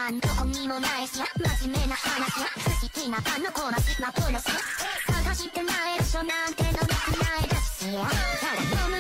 なんどこにもないし真面目な話好きなパンのコーナーマプロス探してない場所なんてのなくないだしただ読む